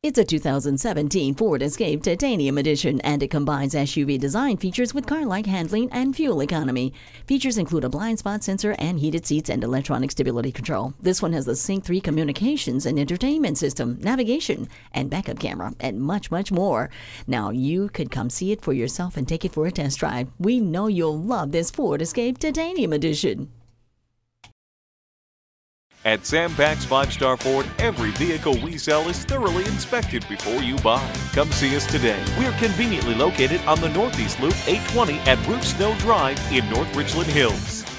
It's a 2017 Ford Escape Titanium Edition, and it combines SUV design features with car-like handling and fuel economy. Features include a blind spot sensor and heated seats and electronic stability control. This one has the Sync 3 communications and entertainment system, navigation, and backup camera, and much, much more. Now, you could come see it for yourself and take it for a test drive. We know you'll love this Ford Escape Titanium Edition. At Sam Pack's 5-Star Ford, every vehicle we sell is thoroughly inspected before you buy. Come see us today. We're conveniently located on the Northeast Loop 820 at Roof Snow Drive in North Richland Hills.